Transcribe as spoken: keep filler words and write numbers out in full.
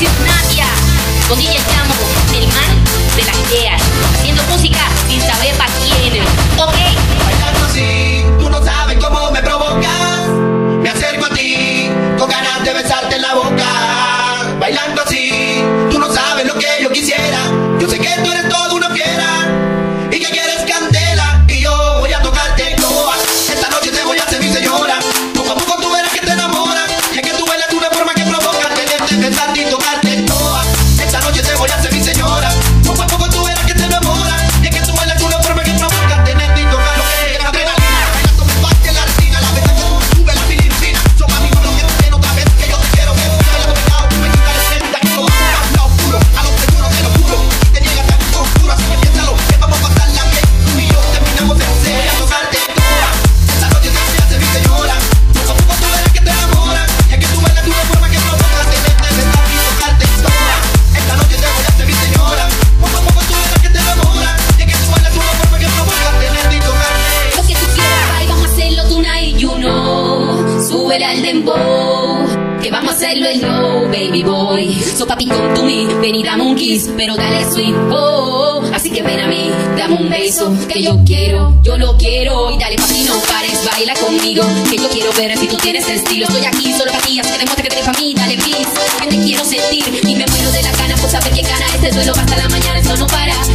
This is Nadia, con D J Llamo, el man de las ideas, haciendo música sin saber pa' quién. Ok. Bailando así, tú no sabes cómo me provocas. Me acerco a ti, con ganas de besarte en la boca. Bailando así, tú no sabes lo que yo quisiera. Yo sé que tú eres toda una fiera y que quieres candela. Y yo voy a tocarte toa. Esta noche te voy a hacer mi señora. Poco a poco tú verás que te enamoras. Y es que tú bailas de una forma que provoca tenerte, besarte y tocarte toa. Esta noche te voy a hacer mi señora. Poco a poco tú verás que te enamoras. Y es que tú bailas de una forma que provoca tenerte y tocarte. Adrenalina, bailando me parte la retina. La vez que tú sube la filipina. Son amigos los que tú tienes otra vez que yo te quiero ver. Bailando pegado, me quita el senta. Que todo va a lo oscuro. A los seguros te lo juro. Te niegas a tu oscuro, así que piénsalo. Que vamos a pasarla bien. Tú y yo terminamos en serio a tocarte toa. Esta noche te voy a hacer mi señora. Poco a poco tú verás que te enamoras. Y es que tú bailas de una forma que provoca tenerte, besarte y tocarte toa. Esta noche te voy a hacer mi señora. Poco a poco tú verás que te enamoras. Y es que tú bailas de una forma que provoca tenerte y tocarte. Lo que tú quieras, bye, vamos a hacerlo tonight, you know. Súbele al dembow, que vamos a hacerlo el low, baby boy. So papi, come to me, ven y dame un kiss, pero dale sweet, oh. Así que ven a mí, dame un beso, que yo quiero, yo lo quiero. Y dale papi, no pares, baila conmigo, que yo quiero ver si tú tienes estilo. Estoy aquí solo para ti, así que demuestra que tienes para mí, dale please. Que te quiero sentir y me muero de la gana por saber que gana este duelo hasta la mañana, eso no para.